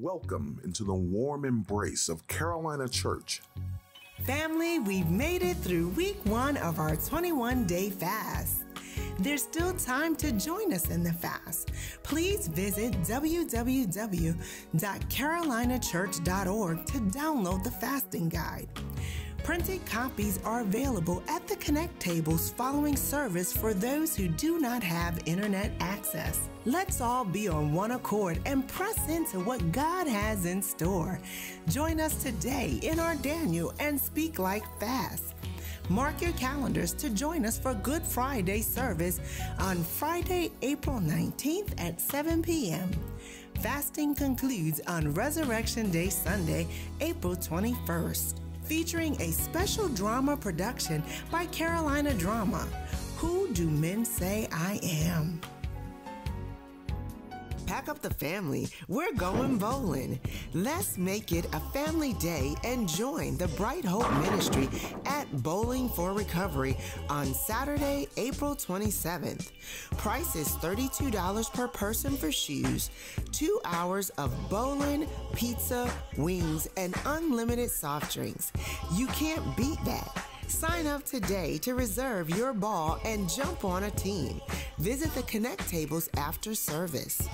Welcome into the warm embrace of Carolina Church. Family, we've made it through week 1 of our 21-day fast. There's still time to join us in the fast. Please visit www.carolinachurch.org to download the fasting guide. Printed copies are available at the Connect tables following service for those who do not have internet access. Let's all be on one accord and press into what God has in store. Join us today in our Daniel and Speak Like fast. Mark your calendars to join us for Good Friday service on Friday, April 19th at 7 p.m. Fasting concludes on Resurrection Day Sunday, April 21st. Featuring a special drama production by Carolina Drama, Who Do Men Say I Am? Pack up the family. We're going bowling. Let's make it a family day and join the Bright Hope Ministry at Bowling for Recovery on Saturday, April 27th. Price is $32 per person for shoes, 2 hours of bowling, pizza, wings, and unlimited soft drinks. You can't beat that. Sign up today to reserve your ball and jump on a team. Visit the Connect tables after service.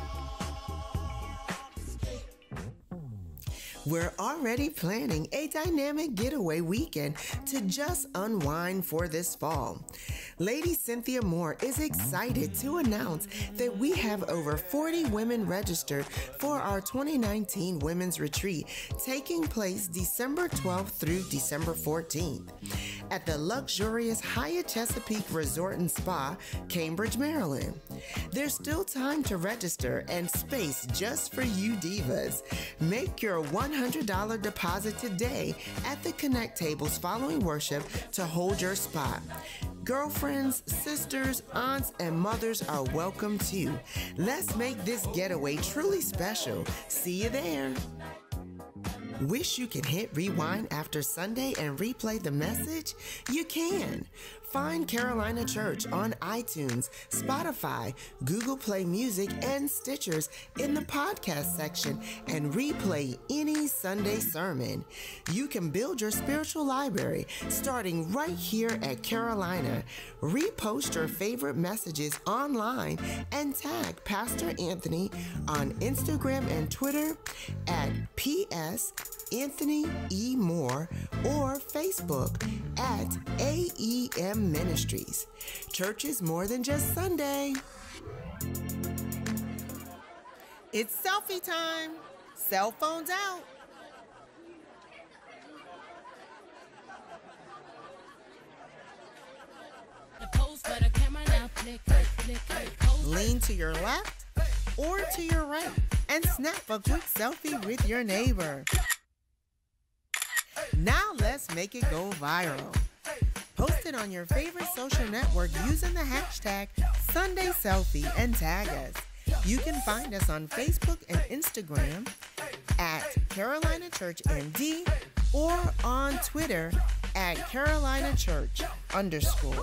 We're already planning a dynamic getaway weekend to just unwind for this fall. Lady Cynthia Moore is excited to announce that we have over 40 women registered for our 2019 Women's Retreat taking place December 12th through December 14th at the luxurious Hyatt Chesapeake Resort and Spa, Cambridge, Maryland. There's still time to register and space just for you divas. Make your $100 deposit today at the Connect tables following worship to hold your spot. Girlfriends, sisters, aunts, and mothers are welcome too. Let's make this getaway truly special. See you there. Wish you could hit rewind after Sunday and replay the message? You can. Find Carolina Church on iTunes, Spotify, Google Play Music, and Stitchers in the podcast section and replay any Sunday sermon. You can build your spiritual library starting right here at Carolina. Repost your favorite messages online and tag Pastor Anthony on Instagram and Twitter at PS Anthony E. Moore or Facebook at AEM Ministries. Church is more than just Sunday. It's selfie time. Cell phones out. Lean to your left or to your right and snap a quick selfie with your neighbor. Now let's make it go viral. Post it on your favorite social network using the hashtag SundaySelfie and tag us. You can find us on Facebook and Instagram at Carolina Church MD or on Twitter at Carolina Church _.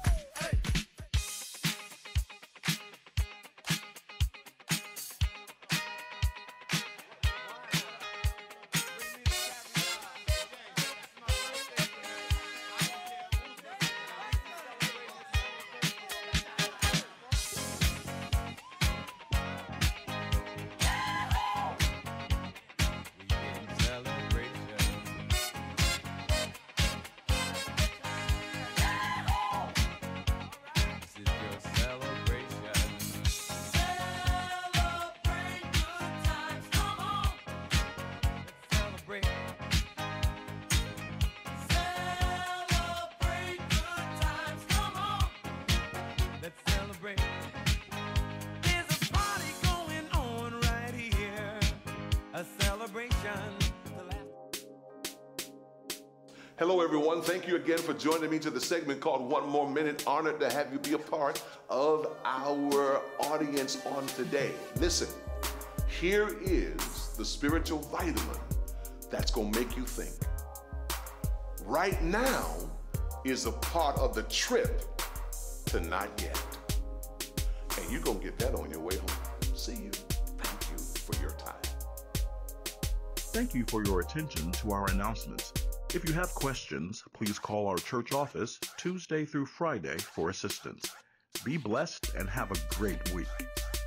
Hello, everyone. Thank you again for joining me to the segment called One More Minute. Honored to have you be a part of our audience on today. Listen, here is the spiritual vitamin that's going to make you think. Right now is a part of the trip to not yet. And you're going to get that on your way home. See you. Thank you for your time. Thank you for your attention to our announcements. If you have questions, please call our church office Tuesday through Friday for assistance. Be blessed and have a great week.